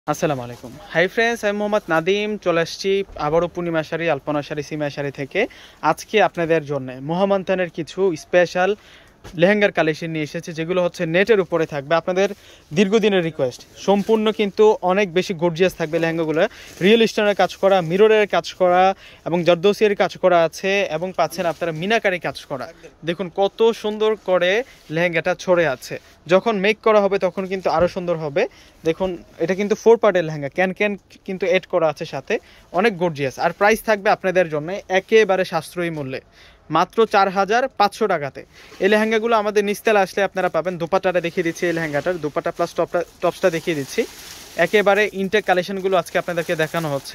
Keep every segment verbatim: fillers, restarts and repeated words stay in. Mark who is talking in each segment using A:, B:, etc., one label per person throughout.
A: আসসালামু আলাইকুম। Hi friends, আমি মোহাম্মদ নাদিম চলে আসছি আবারও পূর্ণিমা শাড়ি, আলপনা শাড়ি, সিমা শাড়ি থেকে। আজকে আপনাদের জন্য মহামান্থানের কিছু স্পেশাল লেহেঙ্গার কালেকশন নিয়ে এসেছে, যেগুলো হচ্ছে নেটের উপরে থাকবে। আপনাদের দীর্ঘদিনের রিকোয়েস্ট, সম্পূর্ণ কিন্তু অনেক বেশি গর্জিয়াস থাকবে লেহেঙ্গাগুলো। রিয়েল স্টোনের কাজ করা, মিররের কাজ করা এবং জর্দোসিয়ার কাজ করা আছে, এবং পাচ্ছেন আপনারা মিনাকারি কাজ করা। দেখুন কত সুন্দর করে লেহেঙ্গাটা ছড়ে আছে। যখন মেক করা হবে তখন কিন্তু আরও সুন্দর হবে। দেখুন এটা কিন্তু ফোর পার্টের লেহেঙ্গা, ক্যান ক্যান কিন্তু এড করা আছে সাথে, অনেক গর্জিয়াস। আর প্রাইস থাকবে আপনাদের জন্য একেবারে সাশ্রয়ী মূল্যে, মাত্র চার হাজার পাঁচশো টাকাতে। এই লেহেঙ্গাগুলো আমাদের নিস্তেল আসলে আপনারা পাবেন। দুপাট্টাটা দেখিয়ে দিচ্ছি, এই লেহেঙ্গাটার দুপাট্টা প্লাস টপটা টপসটা দেখিয়ে দিচ্ছি। একেবারে ইনটেক কালেকশনগুলো আজকে আপনাদেরকে দেখানো হচ্ছে।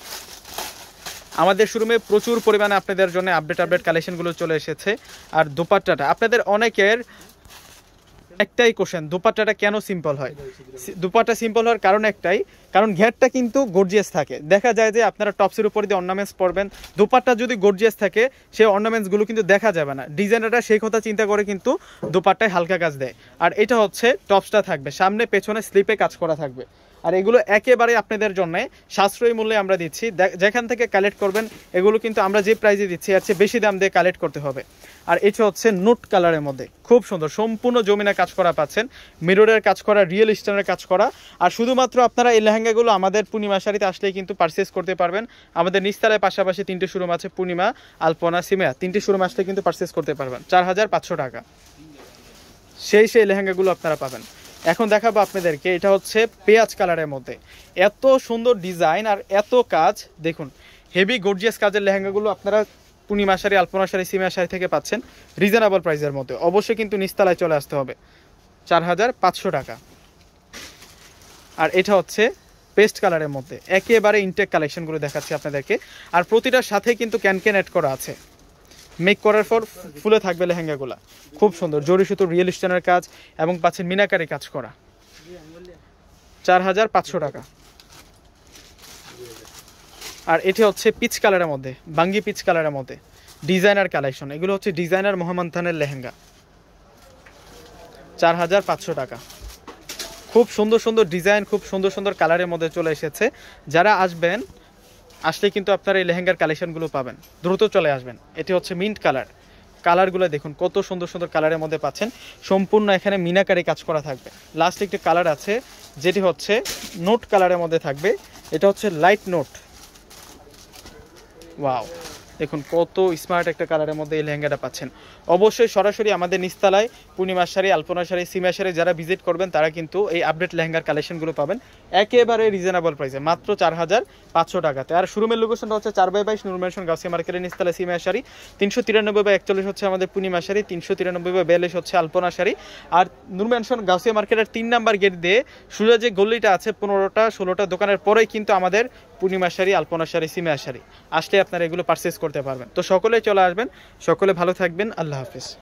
A: আমাদের শোরুমে প্রচুর পরিমাণে আপনাদের জন্য আপডেট আপডেট কালেকশনগুলো চলে এসেছে। আর দুপাট্টাটা আপনাদের অনেকের একটাই কোশ্চেন, দুপাট্টাটা কেন সিম্পল হয়? দুপাট্টা সিম্পল হওয়ার কারণ একটাই, কারণ ঘেরটা কিন্তু গর্জিয়াস থাকে। দেখা যায় যে আপনারা টপসের উপর দিয়ে অর্নামেন্টস পরবেন, দুপাট্টা যদি গর্জিয়াস থাকে সেই অর্নামেন্টসগুলো কিন্তু দেখা যাবে না। ডিজাইনারটা সেই কথা চিন্তা করে কিন্তু দুপাট্টায় হালকা কাজ দেয়। আর এটা হচ্ছে টপসটা থাকবে সামনে পেছনে স্লিপে কাজ করা থাকবে। আর এগুলো একেবারে আপনাদের জন্য সাশ্রয়ী মূল্যে আমরা দিচ্ছি। যেখান থেকে কালেক্ট করবেন এগুলো কিন্তু আমরা যে প্রাইসে দিচ্ছি এর চেয়ে বেশি দাম দিয়ে কালেক্ট করতে হবে। আর এটা হচ্ছে নোট কালারের মধ্যে খুব সুন্দর, সম্পূর্ণ জমিনা কাজ করা পাচ্ছেন, মিররের কাজ করা, রিয়েল স্টোনের কাজ করা। আর শুধুমাত্র আপনারা এই লেহেঙ্গাগুলো আমাদের পূর্ণিমা শাড়িতে আসলেই কিন্তু পারচেস করতে পারবেন। আমাদের নিস্তালায় পাশাপাশি তিনটে শোরুম আছে, পূর্ণিমা, আলপনা, সিমিয়া, তিনটে শোরুম আসলে কিন্তু পারচেস করতে পারবেন। চার হাজার পাঁচশো টাকা সেই সেই লেহেঙ্গাগুলো আপনারা পাবেন। এখন দেখাবো আপনাদেরকে, এটা হচ্ছে পেঁয়াজ কালারের মধ্যে, এত সুন্দর ডিজাইন আর এত কাজ। দেখুন হেভি গর্জিয়াস কাজের লেহেঙ্গাগুলো আপনারা পূর্ণিমা শাড়ি, আলপনা শাড়ি, সিমিয়া শাড়ি থেকে পাচ্ছেন রিজনেবল প্রাইসের মধ্যে। অবশ্যই কিন্তু নিস্তালায় চলে আসতে হবে। চার হাজার পাঁচশো টাকা। আর এটা হচ্ছে পেস্ট কালারের মধ্যে, একেবারে ইনটেক কালেকশনগুলো দেখাচ্ছি আপনাদেরকে। আর প্রতিটার সাথে কিন্তু ক্যান ক্যান অ্যাড করা আছে। মেক করার পর ফুলে থাকবে লেহেঙ্গাগুলা, খুব সুন্দর জরি সুতো, রিয়েল স্টোনের কাজ এবং পাচ্ছেন মিনাকারি কাজ করা। চার হাজার পাঁচশো টাকা। আর এটি হচ্ছে পিচ কালারের মধ্যে, বাঙ্গি পিচ কালারের মধ্যে ডিজাইনার কালেকশন। এগুলো হচ্ছে ডিজাইনার মোহাম্মদানের লেহেঙ্গা। চার হাজার পাঁচশো টাকা। খুব সুন্দর সুন্দর ডিজাইন, খুব সুন্দর সুন্দর কালারের মধ্যে চলে এসেছে। যারা আসবেন আসলে কিন্তু আপনারা এই লেহেঙ্গার কালেকশনগুলো পাবেন, দ্রুত চলে আসবেন। এটি হচ্ছে মিন্ট কালার, কালারগুলো দেখুন কত সুন্দর সুন্দর কালারের মধ্যে পাচ্ছেন। সম্পূর্ণ এখানে মিনাকারি কাজ করা থাকবে। লাস্ট একটি কালার আছে যেটি হচ্ছে নোট কালারের মধ্যে থাকবে, এটা হচ্ছে লাইট নোট। ওয়াও, দেখুন কত স্মার্ট একটা কালারের মধ্যে এই লেহেঙ্গাটা পাচ্ছেন। অবশ্যই সরাসরি আমাদের নিস্তালায় পূর্ণিমা শাড়ি, আলপনা শাড়ি, সিমা শাড়ি যারা ভিজিট করবেন তারা কিন্তু এই আপডেট লেহেঙ্গার কালেকশনগুলো পাবেন একেবারে রিজনেবল প্রাইসে, মাত্র চার হাজার পাঁচশো টাকাতে। আর শোরুমের লোকেশনটা হচ্ছে চার বাই বাইশ নূর ম্যানশন গাউসিয়া মার্কেটের নিস্তালায় সিমা শাড়ি, তিনশো তিরানব্বই বাই একচল্লিশ হচ্ছে আমাদের পূর্ণিমা শাড়ি, তিনশো তিরানব্বই বাই বিয়াল্লিশ হচ্ছে আলপনা শাড়ি। আর নূর ম্যানশন গাউসিয়া মার্কেটের তিন নাম্বার গেট দিয়ে সোজা যে গলিটা আছে, পনেরোটা ষোলোটা দোকানের পরেই কিন্তু আমাদের পূর্ণিমা শাড়ি, আলপনা শাড়ি, সিমা শাড়ি। আসলে আপনারা এগুলো পারচেস করতে পারবেন। তো সকলে চলে আসবেন, সকলে ভালো থাকবেন। আল্লাহ হাফিজ।